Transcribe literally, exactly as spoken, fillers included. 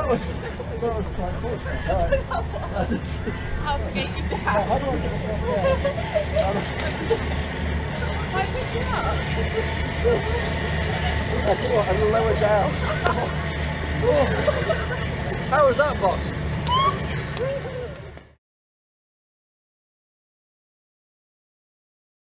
that was that was quite fortunate. Right. How to get you down? How do I get myself down? How push you up? I tell you what, and lower down. Oh. How was that, boss?